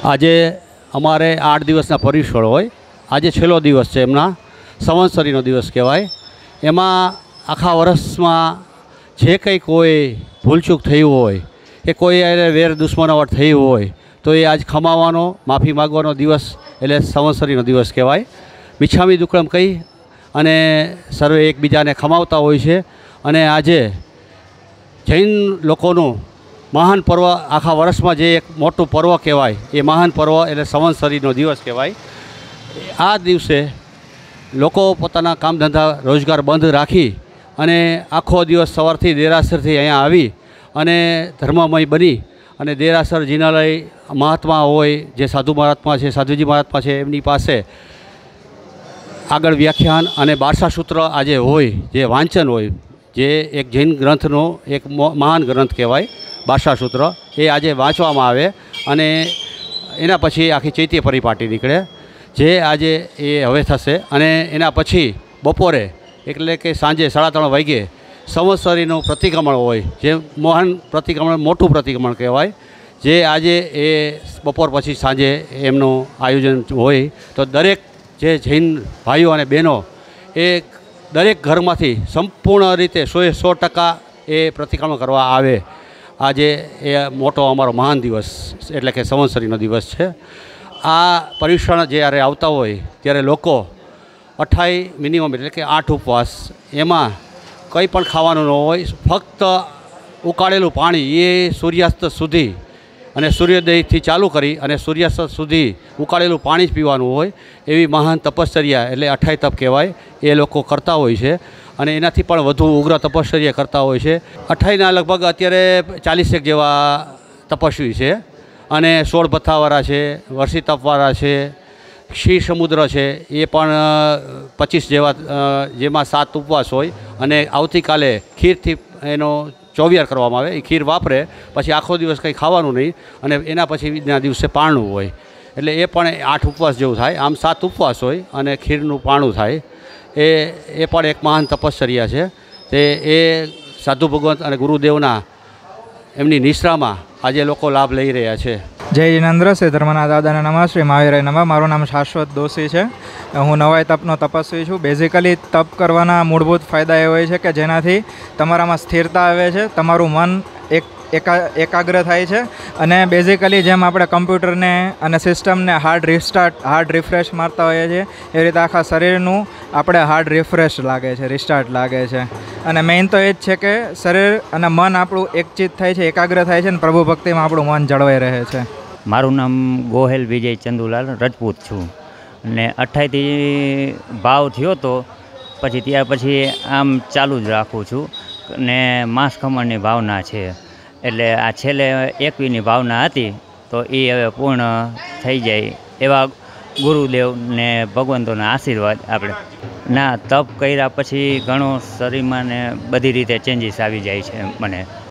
આજે અમારે 8 દિવસના પરીક્ષણ હોય. આજે છેલ્લો દિવસ છે એમના, સંવત્સરીનો દિવસ કહેવાય. એમાં આખા વર્ષમાં જે કંઈ કોઈ ભૂલચૂક થઈ હોય કે કોઈ વેર દુશ્મનાવટ થઈ હોય તો એ આજ ખમાવાનો, માફી માગવાનો દિવસ એટલે સંવત્સરીનો દિવસ કહેવાય. મિચ્છામી દુક્કડમ કહી અને સર્વે એકબીજાને ખમાવતા હોય છે. અને આજે જૈન લોકોનું મહાન પર્વ, આખા વર્ષમાં જે એક મોટું પર્વ કહેવાય એ મહાન પર્વ એટલે સંવત્સરીનો દિવસ કહેવાય. આ દિવસે લોકો પોતાના કામ ધંધા રોજગાર બંધ રાખી અને આખો દિવસ સવારથી દેરાસરથી અહીંયા આવી અને ધર્મમય બની અને દેરાસર જિનાલય મહાત્મા હોય, જે સાધુ મહાત્મા છે, સાધુજી મહાત્મા છે, એમની પાસે આગળ વ્યાખ્યાન અને બારસા સૂત્ર આજે હોય, જે વાંચન હોય, જે એક જૈન ગ્રંથનો એક મહાન ગ્રંથ કહેવાય બારસા સૂત્ર, એ આજે વાંચવામાં આવે અને એના પછી આખી ચૈત્ય પરિપાટી નીકળે, જે આજે એ હવે થશે. અને એના પછી બપોરે એટલે કે સાંજે 3:30 વાગ્યે સંવત્સરીનું પ્રતિક્રમણ હોય, જે મહાન પ્રતિક્રમણ, મોટું પ્રતિક્રમણ કહેવાય, જે આજે એ બપોર પછી સાંજે એમનું આયોજન હોય. તો દરેક જે જૈન ભાઈઓ અને બહેનો એ દરેક ઘરમાંથી સંપૂર્ણ રીતે 100% એ પ્રતિક્રમણ કરવા આવે. આજે એ મોટો અમારો મહાન દિવસ એટલે કે સંવત્સરીનો દિવસ છે. આ પર્યુષણ જ્યારે આવતા હોય ત્યારે લોકો 28 મિનિમમ એટલે કે 8 ઉપવાસ, એમાં કંઈ પણ ખાવાનું ન હોય, ફક્ત ઉકાળેલું પાણી એ સૂર્યાસ્ત સુધી અને સૂર્યોદયથી ચાલુ કરી અને સૂર્યાસ્ત સુધી ઉકાળેલું પાણી જ પીવાનું હોય. એવી મહાન તપશ્ચર્યા એટલે 28 તપ કહેવાય, એ લોકો કરતા હોય છે. અને એનાથી પણ વધુ ઉગ્ર તપશ્ચર્યા કરતા હોય છે. 28ના લગભગ અત્યારે 40 જેવા તપસ્વી છે અને 16 ભથ્થાવાળા છે, વર્ષી તપવાળા છે, ક્ષીર સમુદ્ર છે, એ પણ 25 જેવા, જેમાં 7 ઉપવાસ હોય. અને આવતીકાલે ખીરથી એનો ચોવિયાર કરવામાં આવે. એ ખીર વાપરે, પછી આખો દિવસ કંઈ ખાવાનું નહીં અને એના પછીના દિવસે પારણું હોય, એટલે એ પણ 8 ઉપવાસ જેવું થાય. આમ 7 ઉપવાસ હોય અને ખીરનું પારણું થાય. એ પણ એક મહાન તપશ્ચર્યા છે. તે એ સાધુ ભગવંત અને ગુરુદેવના એમની નિશ્રામાં આજે લોકો લાભ લઈ રહ્યા છે. જય જિનેન્દ્ર, શ્રી ધર્મના દાદાને નમઃ, શ્રી મહાવીરાય નમઃ. મારું નામ શાશ્વત દોશી છે. હું નવાઈ તપનો તપસ્વી છું. બેઝિકલી તપ કરવાના મૂળભૂત ફાયદા એ હોય છે કે જેનાથી તમારામાં સ્થિરતા આવે છે, તમારું મન એકાગ્ર થાય છે. અને બેઝિકલી જેમ આપણે કમ્પ્યુટરને અને સિસ્ટમને હાર્ડ રિફ્રેશ મારતા હોઈએ છીએ, એ રીતે આખા શરીરનું આપણે હાર્ડ રિફ્રેશ લાગે છે, રિસ્ટાર્ટ લાગે છે. અને મેઇન તો એ જ છે કે શરીર અને મન આપણું એકચિત થાય છે, એકાગ્ર થાય છે અને પ્રભુ ભક્તિમાં આપણું મન જળવાઈ રહે છે. મારું નામ ગોહેલ વિજય ચંદુલાલ રજપૂત છું અને 28થી ભાવ થયો તો પછી ત્યાર પછી આમ ચાલુ જ રાખું છું. ને માંસ ખમણની ભાવના છે, એટલે આ છેલ્લે 21ની ભાવના હતી તો એ હવે પૂર્ણ થઈ જાય એવા ગુરુદેવ ને ભગવંતોના આશીર્વાદ. આપણે ના તપ કર્યા પછી ઘણો શરીરમાં ને બધી રીતે ચેન્જીસ આવી જાય છે મને.